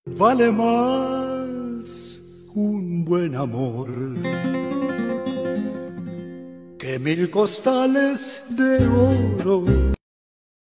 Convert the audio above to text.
Vale más un buen amor que 1000 costales de oro.